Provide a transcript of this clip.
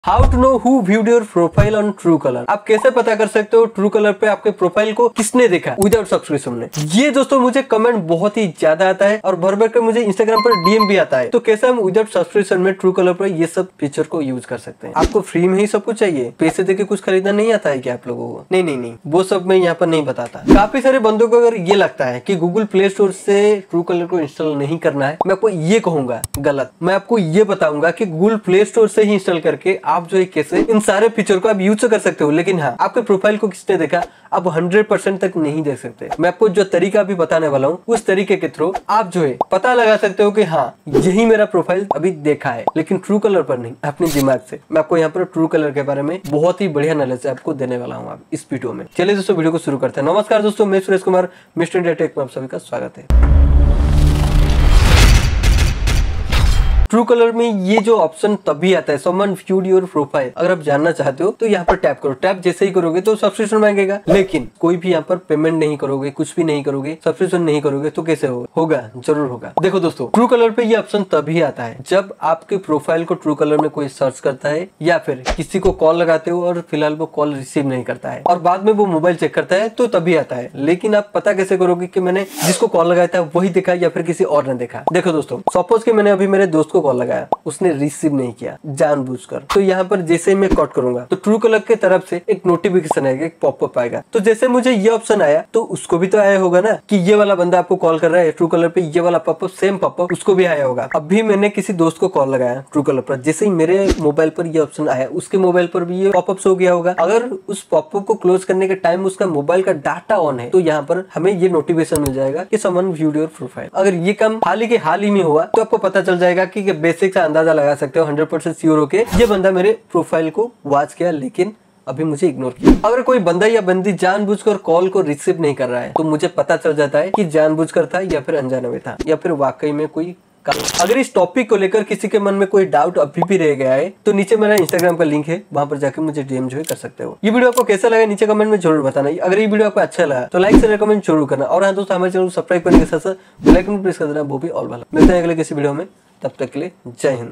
How to know who viewed your profile on Truecaller. आप कैसे पता कर सकते हो ट्रू कलर पे आपके प्रोफाइल को किसने देखा विदाउट सब्सक्रिप्शन में। ये दोस्तों मुझे कमेंट बहुत ही ज्यादा आता है और भर भर कर मुझे इंस्टाग्राम पर डीएम भी आता है। तो कैसे हम विदाउट सब्सक्रिप्शन में ट्रू कलर पर ये सब फीचर को यूज कर सकते हैं। आपको फ्री में ही सब कुछ चाहिए, पैसे देके कुछ खरीदना नहीं आता है क्या आप लोगों को? नहीं, वो सब मैं यहाँ पर नहीं बताता। काफी सारे बंदों को अगर ये लगता है कि गूगल प्ले स्टोर से ट्रू कलर को इंस्टॉल नहीं करना है, मैं आपको ये कहूंगा गलत। मैं आपको ये बताऊंगा कि गूगल प्ले स्टोर से ही इंस्टॉल करके आप जो है कैसे इन सारे फीचर को आप यूज कर सकते हो। लेकिन हाँ, आपके प्रोफाइल को किसने देखा आप 100% तक नहीं देख सकते। मैं आपको जो तरीका भी बताने वाला हूँ उस तरीके के थ्रू आप जो है पता लगा सकते हो कि हाँ यही मेरा प्रोफाइल अभी देखा है, लेकिन ट्रू कलर पर नहीं, अपने दिमाग से। मैं आपको यहाँ पर ट्रू कलर के बारे में बहुत ही बढ़िया नॉलेज आपको देने वाला हूँ आप इस वीडियो में। चलिए दोस्तों वीडियो को शुरू करते हैं। नमस्कार दोस्तों, मैं Suresh Kumar, Mister India Tech में आप सभी का स्वागत है। ट्रू कलर में ये जो ऑप्शन तभी आता है समवन व्यूड योर प्रोफाइल। अगर आप जानना चाहते हो तो यहाँ पर टैप करो। टैप जैसे ही करोगे तो सब्सक्रिप्शन मांगेगा, लेकिन कोई भी यहाँ पर पेमेंट नहीं करोगे, कुछ भी नहीं करोगे, सब्सक्रिप्शन नहीं करोगे तो कैसे होगा? जरूर होगा। देखो दोस्तों, ट्रू कलर पे ये ऑप्शन तभी आता है जब आपके प्रोफाइल को ट्रू कलर में कोई सर्च करता है या फिर किसी को कॉल लगाते हो और फिलहाल वो कॉल रिसीव नहीं करता है और बाद में वो मोबाइल चेक करता है, तो तभी आता है। लेकिन आप पता कैसे करोगे कि मैंने जिसको कॉल लगाया था वही देखा या फिर किसी और ने देखा? देखो दोस्तों, सपोज कि मैंने अभी मेरे दोस्त को कॉल लगाया, उसने रिसीव नहीं किया जानबूझकर, तो यहाँ पर जैसे मैं कट करूंगा तो ट्रू कलर की तरफ से एक नोटिफिकेशन आएगा, एक पॉपअप आएगा। तो जैसे मुझे ये ऑप्शन आया तो उसको भी तो आया होगा ना कि ये वाला बंदा आपको कॉल कर रहा है। ट्रू कलर पे ये वाला पॉपअप, सेम पॉपअप उसको भी आया होगा। अभी मैंने किसी दोस्त को कॉल लगाया ट्रू कलर पर, जैसे ही मेरे मोबाइल पर ये ऑप्शन आया उसके मोबाइल पर भी ये पॉपअप हो गया होगा। अगर उस पॉपअप को क्लोज करने के टाइम उसका मोबाइल का डाटा ऑन है तो यहाँ पर हमें ये नोटिफिकेशन मिल जाएगा कि समवन व्यूड योर प्रोफाइल। अगर ये काम हाल ही में हुआ तो आपको पता चल जाएगा कि बेसिक सा अंदाजा लगा सकते हो 100% श्योर होके ये बंदा मेरे प्रोफाइल को वॉच किया लेकिन अभी मुझे इग्नोर किया। अगर कोई बंदा या बंदी जानबूझकर कॉल को रिसीव नहीं कर रहा है तो मुझे पता चल जाता है कि जानबूझकर था या फिर अनजाने में था या फिर वाकई में कोई। अगर इस टॉपिक को लेकर किसी के मन में कोई डाउट अभी भी रह गया है तो नीचे मेरा इंस्टाग्राम का लिंक है, वहां पर जाकर मुझे डीएम जो है कर सकते हो। ये वीडियो आपको कैसा लगा नीचे कमेंट में जरूर बताना। अगर ये वीडियो आपको अच्छा लगा तो लाइक शेयर कमेंट जरूर करना और हाँ दोस्तों, हमारे चैनल को सब्सक्राइब करने के साथ साथ बेल आइकन प्रेस कर देना, वो भी ऑल वाला। मिलते हैं अगले किसी वीडियो में, तब तक के लिए जय हिंद।